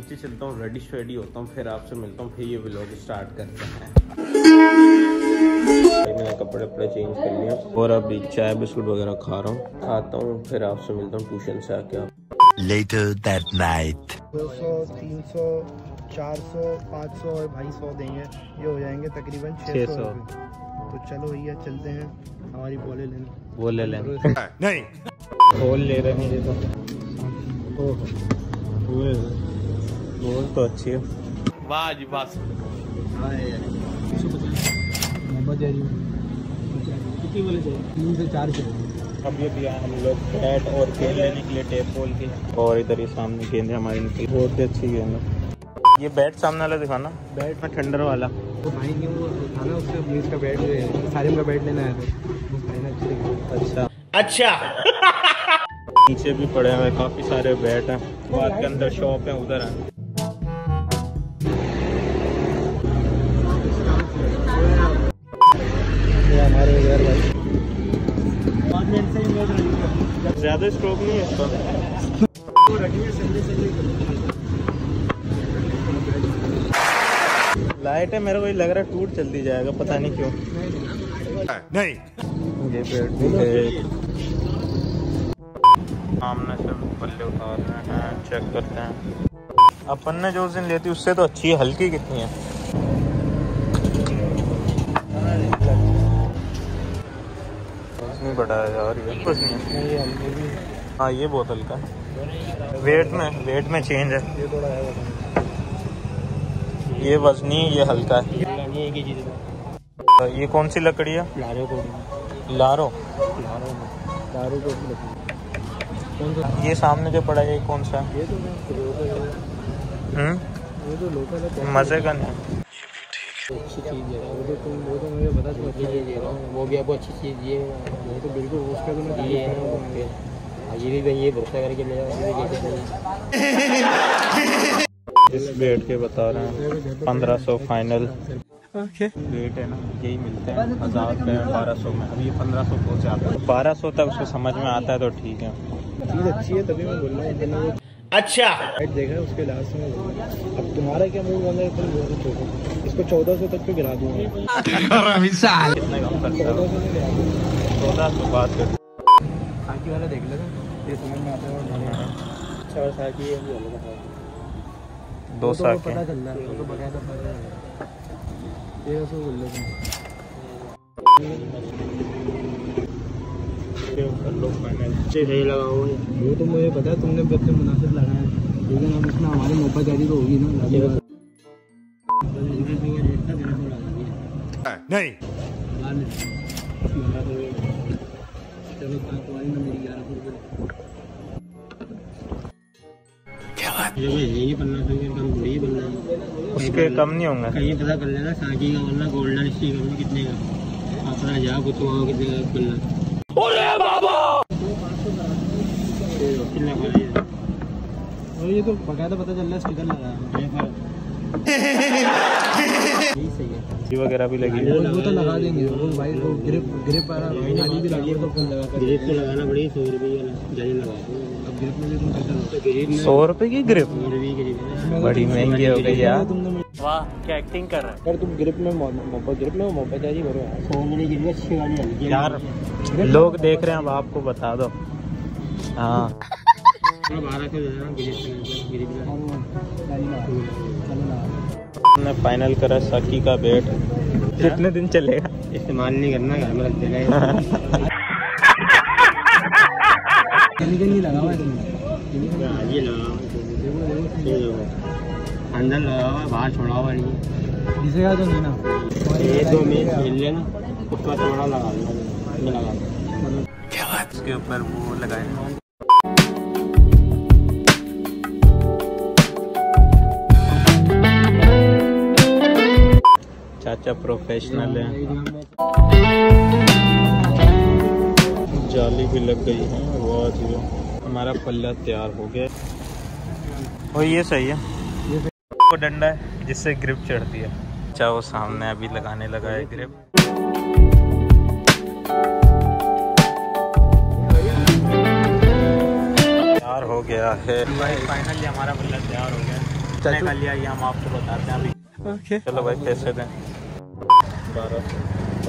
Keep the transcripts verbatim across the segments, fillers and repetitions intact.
नीचे चलता हूँ, रेडी शेडी होता हूँ, फिर आपसे मिलता हूँ, फिर ये व्लॉग स्टार्ट करते हैं। मैंने कपड़े वपड़े चेंज कर लिए और अभी चाय बिस्कुट वगैरह खा रहा हूँ, खाता हूँ, फिर आपसे मिलता हूँ ट्यूशन से आके। Later that night. दो सौ, तीन सौ, चार सौ, पाँच सौ और भाई सौ देंगे, ये हो जाएंगे तकरीबन छः सौ रुपये। तो चलो भैया चलते हैं, हमारी बोले लेने वो ले लें। नहीं बोल ले रहे हैं ये तो। बोल तो अच्छी है। वाह जी बस। कितनी बोले चाहिए? तीन से चार चाहिए। अब ये भी हम लोग बैट और गेंद लेने के लिए टेप बोल के, और इधर ये सामने गेंद हमारी निकली, बहुत ही अच्छी गेंद है। ये बैट सामने वाला दिखाना, बैट में ठंडर वाला। वो भाई ने वो था ना उसका प्लीज का बैट, सारे का बैट लेना है तो भाई ने अच्छे। अच्छा अच्छा। नीचे भी पड़े हुए काफी सारे बैट हैं, बाद के अंदर शॉप है, उधर है। हमारे यार भाई ज्यादा स्ट्रोक नहीं है इसका। लाइट है, मेरे को लग रहा है टूट जल्दी जाएगा, पता नहीं क्यों। नहीं ये पेड़ भी है। सामने से पल्ले उतार रहे हैं, चेक करते हैं। अपन ने जो उस दिन लेती उससे तो अच्छी है। हल्की कितनी है? नहीं बड़ा है यार, ये कुछ नहीं है। हाँ ये बहुत हल्का है, वेट में वेट में चेंज है। ये थोड़ा है, ये वजनी, ये हल्का है। ये कौन सी लकड़ी है? लारो को लारो। लारो लारो को कौन सा? ये सामने जो पड़ा है ये कौन सा है? ये तो हम्म ये तो लोकल है, मजे का नहीं। अच्छी चीज़ है वो तो तुम वो तो मुझे पता, तुम अच्छी चीज़ दे रहा हूँ, वो भी आपको अच्छी चीज़ दिए। वो तो बिल्कुल उसका तो मैं ये है, ये भी ये भरोसा करके ले जाओ। इस बेड के बता रहे हैं पंद्रह सौ फाइनल रेट है ना, यही मिलते हैं हज़ार रुपये बारह सौ में। अभी ये पंद्रह सौ पहुँच जाता है, बारह सौ तक उसको समझ में आता है तो ठीक है। चीज़ अच्छी है तभी मैं बोल रहा हूँ। अच्छा देखा है उसके लास्ट में। अब तुम्हारा क्या मूड बन रहा है? तुम बोलो चौदह, इसको चौदह सौ तक तो गिरा दूंगा। कितने कम करता है? चौदह सौ बात कर। खाकी वाला देख लेना, ये समझ में आता है। अच्छा और साकी है दो साल पता चल रहा है, वो तो बकाया था तेरह सौ बोल लो सही लगा हुआ है। वो तो मुझे पता है तुमने अपने मुनासिब लगाया, लेकिन अब इसमें हमारी मोपा जारी तो होगी ना। नहीं चलो तुम्हारी ना मेरी ग्यारह सौ रुपये। क्या बात? यही बनना चाहिए, कम थोड़ी ही बनना है। उसके कम नहीं होंगे। कहीं पता कर लेना साकी का, वरना गोल्डन स्टीकर में कितने का अपना जाओ कुछ वहाँ कितने का बनना। और ये तो बकायदा पता चल रहा है स्टिकर लगा है। यही सही है। वगैरह भी लगी, वो तो लगा देंगे। वो भाई वो ग्रिप ग्रिप वाला गाड़ी भी लगी है तो फुल लगा कर। ग्रिप तो लगाना पड़ेगी, सौ रुपये वाला जाली लगा। अब ग्रिप में भी तुम पैसा सौ रुपए की ग्रिप ग्रिप बड़ी महंगी हो गई यार। तुमने वाह क्या एक्टिंग कर रहा है। पर तुम ग्रिप में मोपा ग्रिप में मोपा जारी करो यार। सौ वाली ग्रिप अच्छी वाली है यार, लोग देख रहे हैं, अब आपको बता दो। हाँ हमने फाइनल करा साकी का बैट। कितने दिन चलेगा? इस्तेमाल नहीं करना, घर में रख देना। नहीं लगा हुआ है, ये लगा अंदर लगा हुआ, बाहर छोड़ा हुआ नहीं। दिसेगा तो नहीं ना, ये दो में खेल लेना, उसका थोड़ा लगा लगा। क्या बात? इसके ऊपर वो लगाए। चाचा प्रोफेशनल है। जाली भी लग गई है, बहुत ही हमारा पल्ला तैयार हो गया। और ये सही है, वो डंडा है जिससे ग्रिप चढ़ती है। अच्छा वो सामने अभी लगाने लगा है ग्रिप। तैयार हो गया है फाइनली, हमारा पल्ला तैयार हो गया। हमने खा लिया, ये हम आपको बताते हैं अभी। ओके चलो भाई पैसे दें। बारह सौ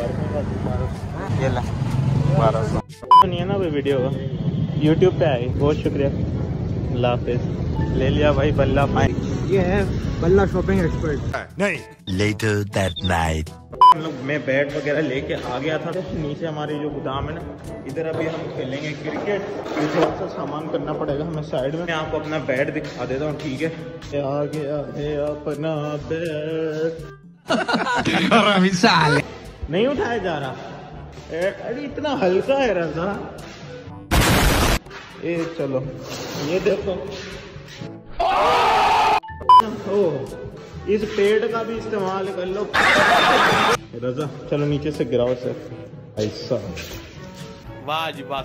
ये ला बारह सौ नहीं है ना भाई वीडियो का, यूट्यूब पे आई। बहुत शुक्रिया, अल्लाह हाफिज़। ले लिया भाई बल्ला फाइन। ये है बल्ला शॉपिंग एक्सपर्ट। नहीं। Later that night. हम लोग मैं बैट वगैरह लेके आ गया था। नीचे हमारी जो गोदाम है ना, इधर अभी हम खेलेंगे क्रिकेट। ये थोड़ा सा सामान करना पड़ेगा हमें साइड में। मैं आपको अपना बैट दिखा देता हूँ, ठीक है? आ गया है अपना बैट। नहीं उठाया जा रहा, अरे इतना हल्का है रज़ा। ये चलो ये देखो, ओ इस पेड़ का भी इस्तेमाल कर लो रज़ा। चलो नीचे से गिराओ सर, ऐसा। वाह जी वाह।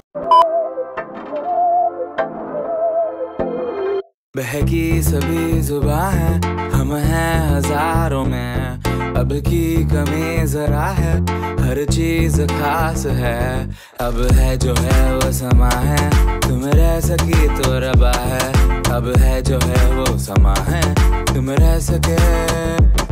बहकी सभी जुबां है, हम हैं हजारों में, अब की कमी जरा है, हर चीज खास है। अब है जो है वो समा है, तुम रह सकी तो रबा है। अब है जो है वो समा है, तुम रह सके